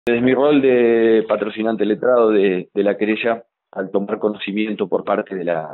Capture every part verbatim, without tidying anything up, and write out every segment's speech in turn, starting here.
Desde mi rol de patrocinante letrado de, de la querella, al tomar conocimiento por parte de la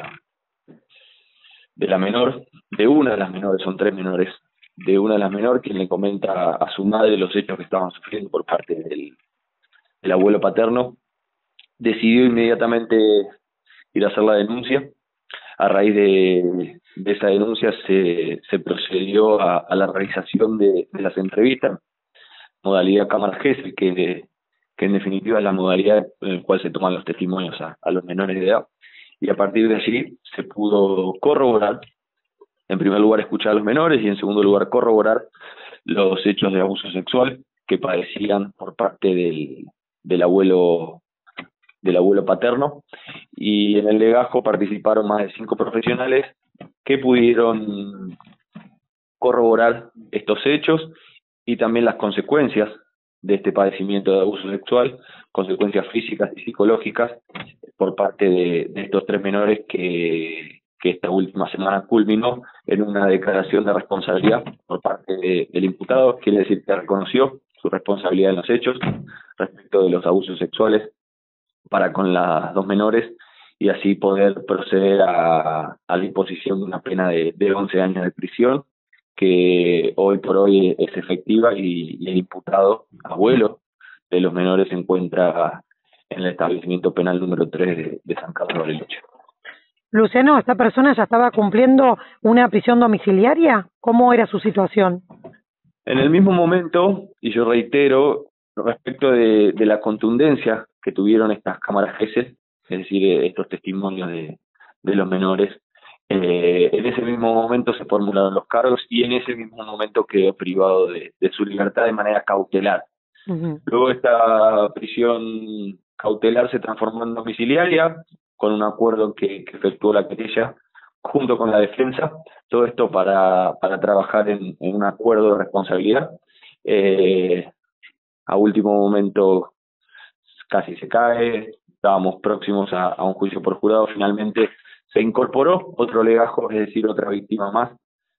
de la menor, de una de las menores, son tres menores, de una de las menores, quien le comenta a su madre los hechos que estaban sufriendo por parte del, del abuelo paterno, decidió inmediatamente ir a hacer la denuncia. A raíz de, de esa denuncia se, se procedió a, a la realización de, de las entrevistas, modalidad cámara Gesell, que, que en definitiva es la modalidad en la cual se toman los testimonios a, a los menores de edad. Y a partir de allí se pudo corroborar, en primer lugar escuchar a los menores y en segundo lugar corroborar los hechos de abuso sexual que padecían por parte del, del abuelo del abuelo paterno, y en el legajo participaron más de cinco profesionales que pudieron corroborar estos hechos y también las consecuencias de este padecimiento de abuso sexual, consecuencias físicas y psicológicas por parte de, de estos tres menores que, que esta última semana culminó en una declaración de responsabilidad por parte de, del imputado, quiere decir que reconoció su responsabilidad en los hechos respecto de los abusos sexuales para con las dos menores y así poder proceder a, a la imposición de una pena de, de once años de prisión que hoy por hoy es efectiva y, y el imputado, abuelo de los menores, se encuentra en el establecimiento penal número tres de, de San Carlos de Bariloche. Luciano, ¿esta persona ya estaba cumpliendo una prisión domiciliaria? ¿Cómo era su situación? En el mismo momento, y yo reitero, respecto de, de la contundencia que tuvieron estas cámaras Gesell, es decir, estos testimonios de, de los menores, eh, en ese mismo momento se formularon los cargos y en ese mismo momento quedó privado de, de su libertad de manera cautelar. Uh-huh. Luego esta prisión cautelar se transformó en domiciliaria con un acuerdo que, que efectuó la querella junto con la defensa, todo esto para, para trabajar en, en un acuerdo de responsabilidad. Eh, a último momento casi se cae, estábamos próximos a, a un juicio por jurado, finalmente se incorporó otro legajo, es decir, otra víctima más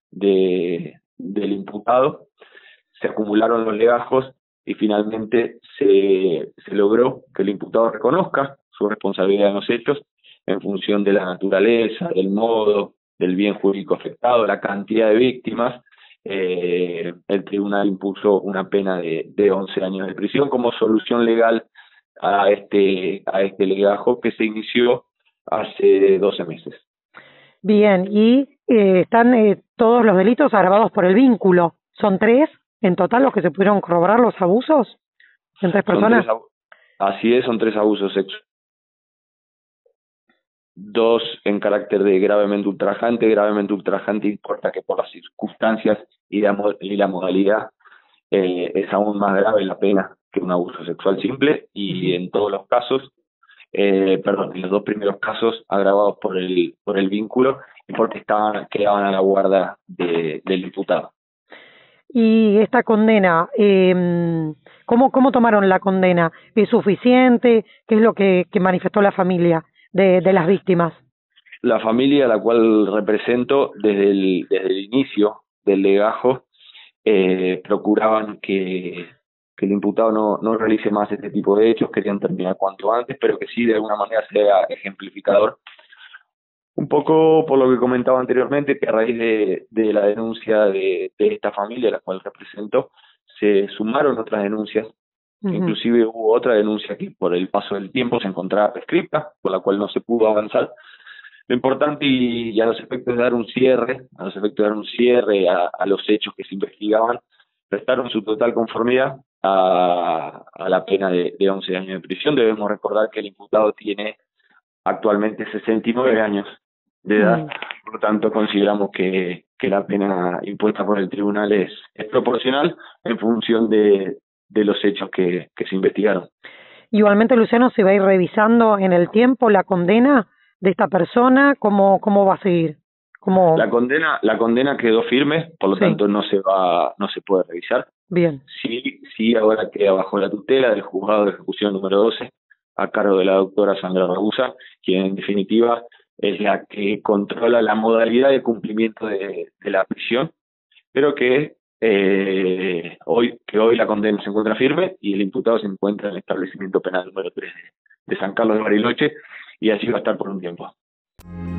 de, del imputado, se acumularon los legajos y finalmente se, se logró que el imputado reconozca su responsabilidad en los hechos en función de la naturaleza, del modo, del bien jurídico afectado, la cantidad de víctimas. Eh, el tribunal impuso una pena de, de once años de prisión como solución legal a este, a este legajo que se inició hace doce meses. Bien, y eh, están eh, todos los delitos agravados por el vínculo. ¿Son tres en total los que se pudieron corroborar los abusos? ¿En tres personas? Son tres, así es, son tres abusos sexuales. Dos en carácter de gravemente ultrajante. Gravemente ultrajante importa que por las circunstancias y la, y la modalidad eh, es aún más grave la pena que un abuso sexual simple, y en todos los casos, eh, perdón, en los dos primeros casos agravados por el por el vínculo y porque estaban quedaban a la guarda de, del imputado. Y esta condena, eh, ¿cómo, ¿cómo tomaron la condena? ¿Es suficiente? ¿Qué es lo que, que manifestó la familia de, de las víctimas? La familia a la cual represento desde el, desde el inicio del legajo eh, procuraban que, que el imputado no, no realice más este tipo de hechos, querían terminar cuanto antes, pero que sí de alguna manera sea ejemplificador. Un poco por lo que comentaba anteriormente, que a raíz de, de la denuncia de, de esta familia, la cual represento, se sumaron otras denuncias. Uh-huh. Inclusive hubo otra denuncia que por el paso del tiempo se encontraba prescripta, por la cual no se pudo avanzar. Lo importante y, y a los efectos de dar un cierre, a los efectos de dar un cierre a, a los hechos que se investigaban, prestaron su total conformidad a, a la pena de, de once años de prisión. Debemos recordar que el imputado tiene actualmente sesenta y nueve años de edad, mm. por lo tanto consideramos que, que la pena impuesta por el tribunal es, es proporcional en función de, de los hechos que, que se investigaron. Igualmente, Luciano, ¿se va a ir revisando en el tiempo la condena de esta persona? ¿Cómo, cómo va a seguir? ¿Cómo... La condena, la condena quedó firme, por lo sí. tanto no se va, no se puede revisar. Bien. Sí, sí, ahora queda bajo la tutela del juzgado de ejecución número doce, a cargo de la doctora Sandra Ragusa, quien en definitiva es la que controla la modalidad de cumplimiento de, de la prisión, pero que eh, hoy que hoy la condena se encuentra firme y el imputado se encuentra en el establecimiento penal número tres de, de San Carlos de Bariloche, y así va a estar por un tiempo.